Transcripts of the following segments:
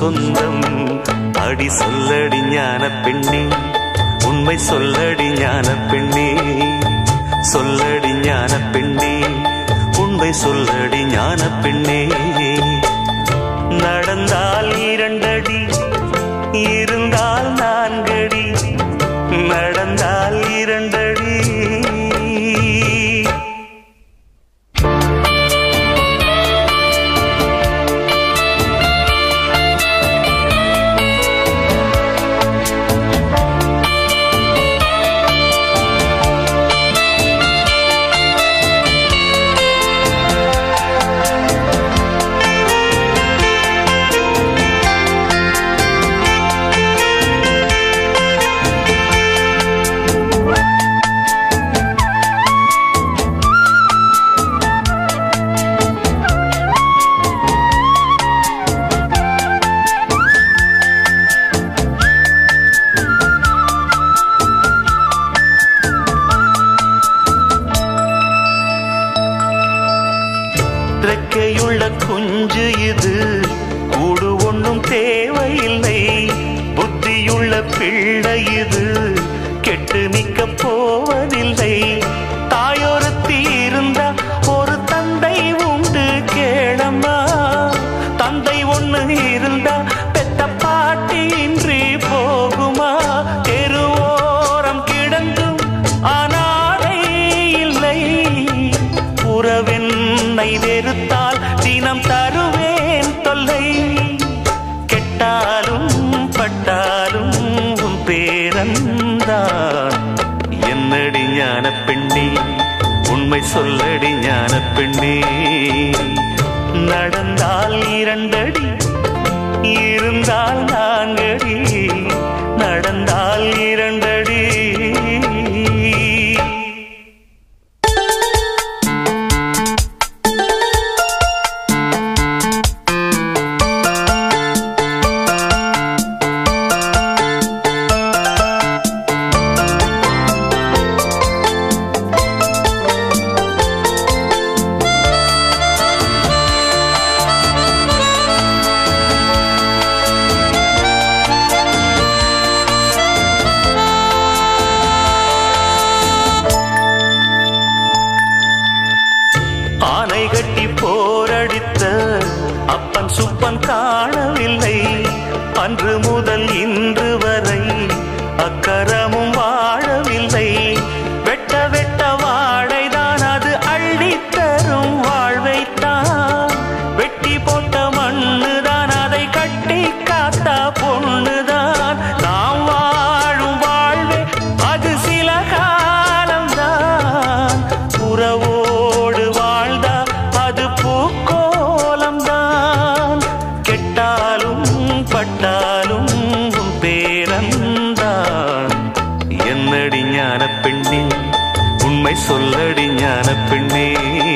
சொந்தம். அடி சொல்லடி ஞான பெண்ணே, உண்மை சொல்லடி ஞான பெண்ணே, சொல்லடி ஞான பெண்ணே, உண்மை சொல்லடி ஞான பெண்ணே. நடந்தால் 2 அடி, இருந்தால் 4 அடி, நடந்தால் 2 அடி. ரெக்கையுள்ள குஞ்சு இது, கூடு ஒன்றும் தேவையில்லை. புத்தியுள்ள பிள்ளை இது, கெட்டு நிற்க போவதில்லை. தாயொருத்தி இருந்தா ஒரு தந்தை உண்டு கேளம்மா. தந்தை ஒண்ணு இருந்தா பெத்த பாட்டி இன்றி போகுமா? தெருவோரம் கிடந்தும் அனாதை இல்லை. உறவென்னை வெறுத்தால் தினம் தருவேன் தொல்லை. கெட்டாலும் பட்டாலும் உன் பேரன்தான். என்னடி ஞான பெண்ணே, உண்மை சொல்லடி ஞான பெண்ணே. நடந்தால் 2 அடி, இருந்தால் 4 அடி, நடந்தால் 2 அடி. ஆனை கட்டி போரடித்த அப்பன் சுப்பன் காணவில்லை. அன்று முதல் இன்று வரை அக்கரமும் வாழவில்லை. வெட்ட வெட்ட வாடைதான் அது அள்ளித்தரும் வாழ்வைத்தான். வெட்டி போட்ட மண்ணுதான் அதை கட்டி காத்தா பொண்ணுதான். நாம் வாழும் வாழ்வே அது சில காலம்தான். உறவோடு வாழ்ந்தா அது பூக்கோலம்தான். கெட்டாலும் பட்டாலும் உன் பேரன்தான். என்னடி ஞான பெண்ணே, உண்மை சொல்லடி ஞான பெண்ணே.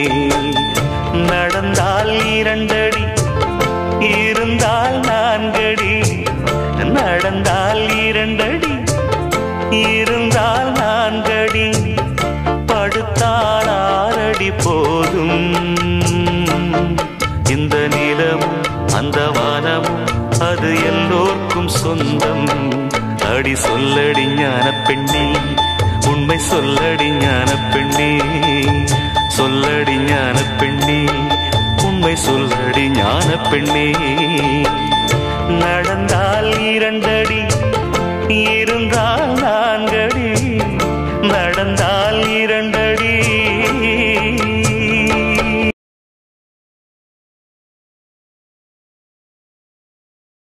நடந்தால் 2 அடி, இருந்தால் 4 அடி, நடந்தால் 2 அடி, இருந்தால் 4 அடி, படுத்தால் 6 அடி போதும். இந்த நிலமும் அந்த வானமும் அது எல்லோர்க்கும் சொந்தம். அடி சொல்லடி ஞான பெண்ணே, உண்மை சொல்லடி ஞான பெண்ணே, சொல்லடி ஞான பெண்ணே, உண்மை சொல்லடி ஞான பெண்ணே. நடந்தால் 2